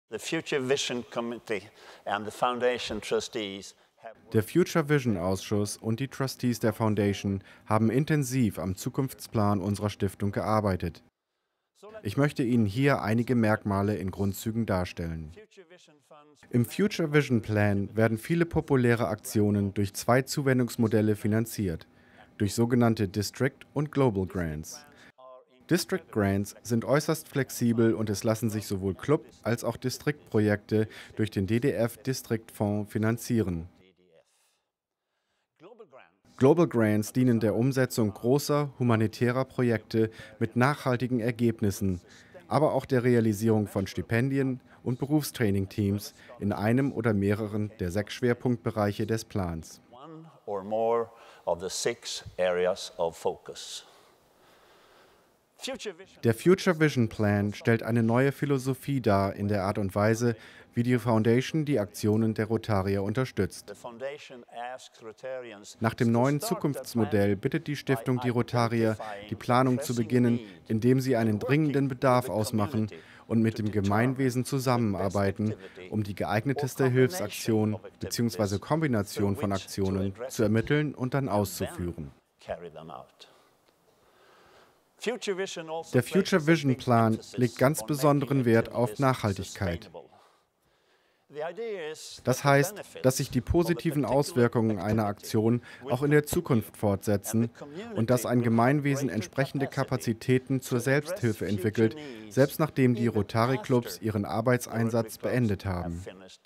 The Future Vision Committee and the Foundation trustees have Der Future Vision Ausschuss und die Trustees der Foundation haben intensiv am Zukunftsplan unserer Stiftung gearbeitet. Ich möchte Ihnen hier einige Merkmale in Grundzügen darstellen. Future Vision funds Im Future Vision Plan werden viele populäre Aktionen durch zwei Zuwendungsmodelle finanziert, durch sogenannte District und Global Grants. District Grants sind äußerst flexibel und es lassen sich sowohl Club- als auch Distriktprojekte durch den DDF-Distriktfonds finanzieren. global grants Global Grants dienen der Umsetzung großer humanitärer Projekte mit nachhaltigen Ergebnissen, aber auch der Realisierung von Stipendien und Berufstraining-Teams in einem oder mehreren der 6 Schwerpunktbereiche des Plans. one or more of the 6 areas of focus. Future Vision Der Future Vision Plan stellt eine neue Philosophie dar in der Art und Weise, wie die Foundation die Aktionen der Rotarier unterstützt. The foundation asks Rotarians Nach dem to neuen start their Zukunftsmodell planning bittet die Stiftung by die Rotarier, identifying die Planung zu pressing beginnen, need indem sie einen and dringenden working Bedarf with the ausmachen community und mit to dem determine Gemeinwesen the zusammenarbeiten, best activity um die or geeigneteste combination Hilfsaktion of activities bzw. Kombination through von which to Aktionen address zu it ermitteln und dann and then auszuführen. carry them out. Future Vision also Der Future places a Vision big Plan emphasis legt ganz on besonderen making Wert auf activities Nachhaltigkeit. sustainable. The idea is Das that the heißt, benefits dass sich die of a positiven particular Auswirkungen einer activity Aktion will auch in der continue Zukunft fortsetzen and the community und dass ein will have Gemeinwesen greater entsprechende capacity Kapazitäten zur to Selbsthilfe address entwickelt, future needs selbst nachdem die even Rotary-Clubs after ihren the Arbeitseinsatz Rotary Clubs beendet have haben. finished